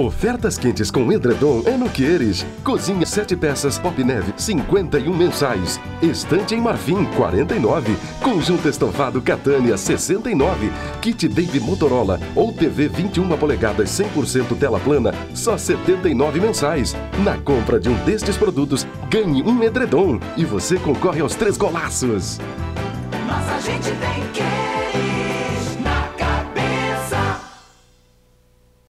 Ofertas quentes com edredom é no Queires. Cozinha 7 peças Pop Neve, 51 mensais. Estante em marfim, 49. Conjunto estofado Catânia, 69. Kit Dave Motorola ou TV 21 polegadas 100% tela plana, só 79 mensais. Na compra de um destes produtos, ganhe um edredom e você concorre aos 3 golaços. Nossa gente tem que